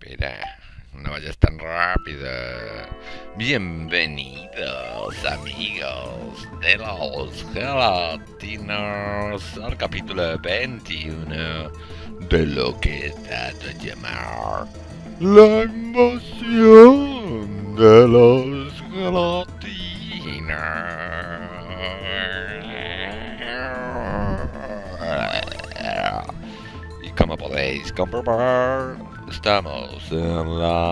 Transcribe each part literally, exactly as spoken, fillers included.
Espera, no vayas tan rápido. Bienvenidos, amigos de los gelatinos, al capítulo veintiuno de lo que he dado a llamar la invasión de los gelatinos. Y como podéis comprobar, estamos en la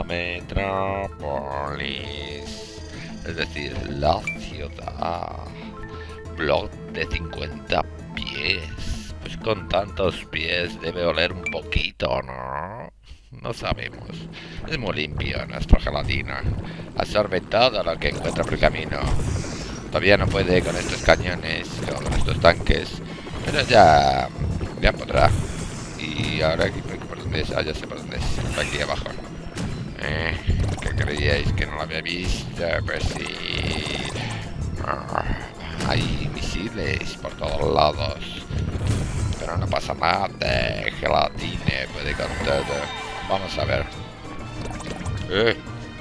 metrópolis, es decir, la ciudad. Blog de cincuenta pies. Pues con tantos pies debe oler un poquito, ¿no? No sabemos. Es muy limpio nuestro gelatina. Absorbe todo lo que encuentra por el camino. Todavía no puede con estos cañones o con estos tanques, pero ya, ya podrá. Y ahora aquí, ¿por dónde es? Ah, ya sé por dónde es. Por aquí abajo. Eh, ¿qué creíais? ¿Que no lo había visto? Pues sí. Ah, hay misiles por todos lados. Pero no pasa nada. Gelatine puede con todo. Vamos a ver. Eh.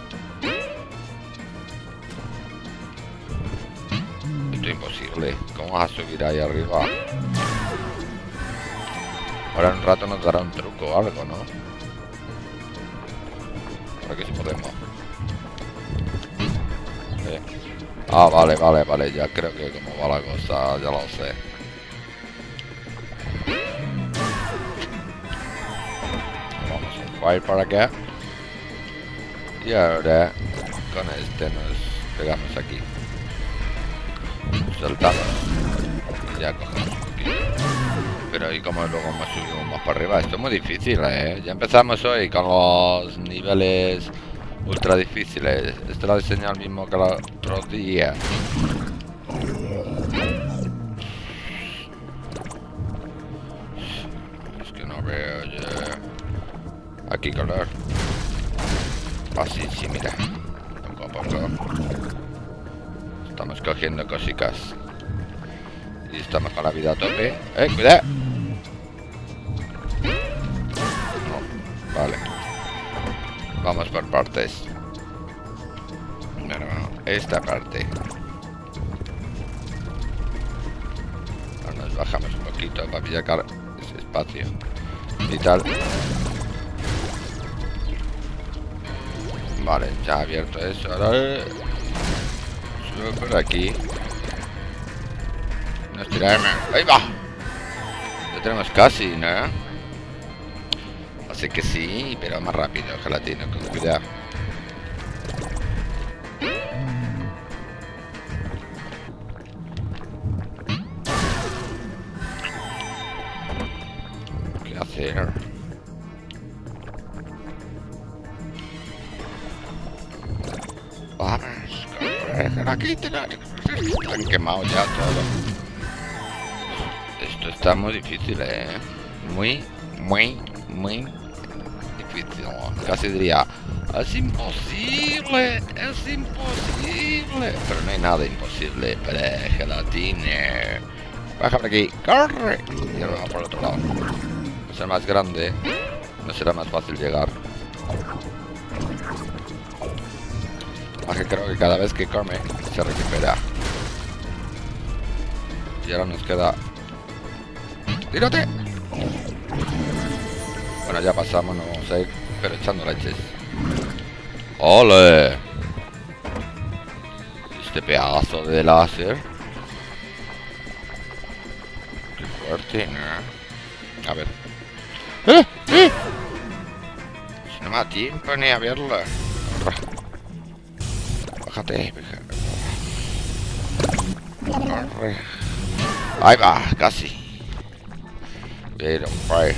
Esto es imposible. ¿Cómo vas a subir ahí arriba? Ahora en un rato nos dará un truco o algo, ¿no? Ahora que sí podemos. Eh. Ah, vale, vale, vale. Ya creo que como va la cosa, ya lo sé. Vamos a fire para acá. Y ahora con este nos pegamos aquí. Soltamos. Y ya cogemos un poquito. Pero y como luego más subimos más para arriba, esto es muy difícil, eh. Ya empezamos hoy con los niveles ultra difíciles. Este lo diseñé el mismo que el otro día. Es que no veo ya. Aquí color. Así, sí, sí, mira. Poco a poco. Estamos cogiendo cositas. Y estamos con la vida a tope. ¡Eh, cuidado! No, vale. Vamos por partes. Bueno, esta parte. Ahora nos bajamos un poquito para pillar ese espacio. Y tal. Vale, ya ha abierto eso. Ahora subo por aquí. Nos tiramos. ¡Ahí va! Lo tenemos casi, ¿no? Así que sí, pero más rápido, gelatino, con cuidado. ¿Qué hacer? Vamos, corre, aquí te la... Están quemados ya todo. Esto está muy difícil, eh. Muy, muy, muy difícil. Casi diría, es imposible, es imposible. Pero no hay nada imposible para gelatine. Baja por aquí, corre. Y ahora vamos por el otro lado. Va a ser más grande, no será más fácil llegar. Aunque creo que cada vez que come se recupera. Y ahora nos queda... ¡Tírate! Bueno, ya pasamos, no vamos a ir, pero echando leches. ¡Ole! Este pedazo de láser. Qué fuerte, ¿no? A ver. ¡Eh! ¡Eh! Si no me da tiempo ni a verla. Bájate, corre. Ahí va, casi. Pero, fire.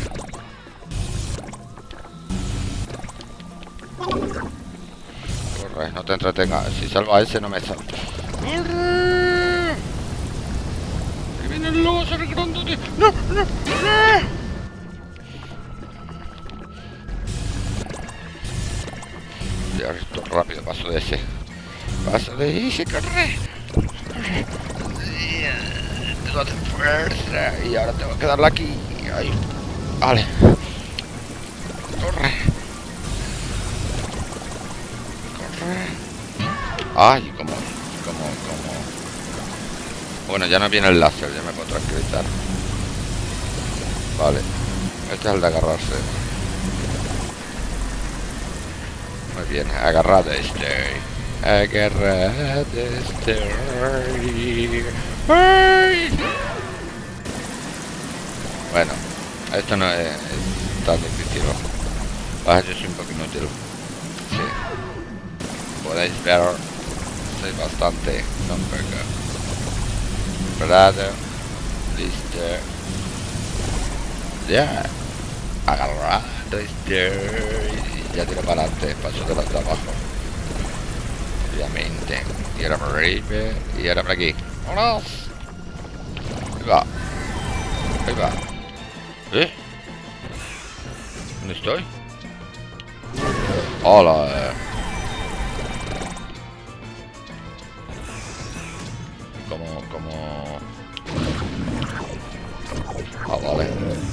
Corre, no te entretengas. Si salvo a ese, no me salvo. ¡Corre! ¡Que viene el láser grandote! ¡No, no, no! Ya, esto rápido, paso de ese. Paso de ese, corre. Corre. Tengo de fuerza. Y ahora tengo que darle aquí. Ahí. Vale. Corre. Ay, como, como, como. Bueno, ya no viene el láser, ya me puedo tranquilizar. Vale. Este es el de agarrarse. Muy bien, agarrado este. Agarrado este. ¡Ay! Bueno, esto no es, es tan difícil. Ah, yo soy un poco inútil. Sí. Podéis ver, soy bastante no poco. Preparado. Listo. Ya. Agarrado este. Y ya tiro para adelante. Paso de los de abajo. Obviamente. Y ahora por arriba. Y ahora por aquí. ¡Vámonos! Ahí va. Ahí va. ¿Eh? ¿Dónde estoy? Hola. Como, como... Ah, vale.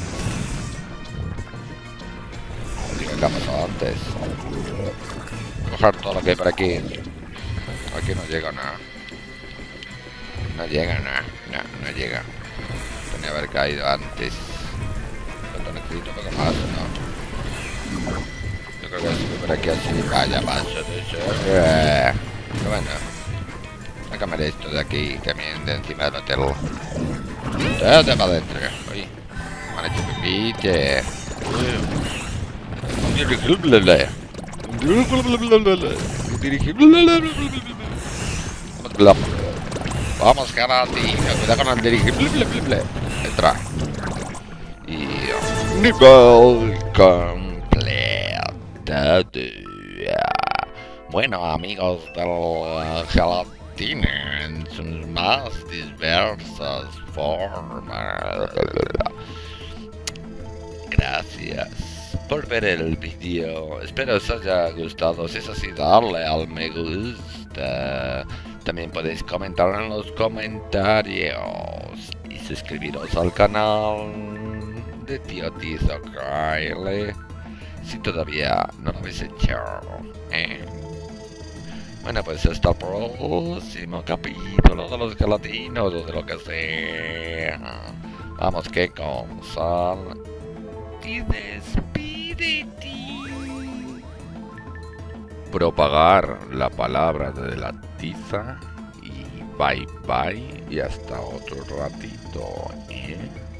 ¿Qué ha pasado antes? Coger todo lo que hay por aquí. Aquí no llega nada. No llega nada. No, no llega. Tenía que haber caído antes. Pero necesito un poco más, ¿no? Yo creo que si por aquí así, vaya paso de eso. Eh, pero bueno. Sácame esto de aquí, también de encima del hotel. Date para adentro. Oye, me han hecho pipite. Un dirigible. Un dirigible. Un dirigible. Vamos, cara, tío. Cuidado con el dirigible. Entra. Y... nivel completo. Bueno, amigos del gelatina en sus más diversas formas. Gracias por ver el vídeo. Espero os haya gustado. Si es así, darle al me gusta. También podéis comentar en los comentarios y suscribiros al canal de Tío Tizo Kyle si todavía no lo habéis hecho. ¿eh? Bueno, pues hasta el próximo capítulo de los gelatinos o de lo que sea. Vamos que con sal y despídete. Propagar la palabra de la tiza y bye bye y hasta otro ratito, ¿eh?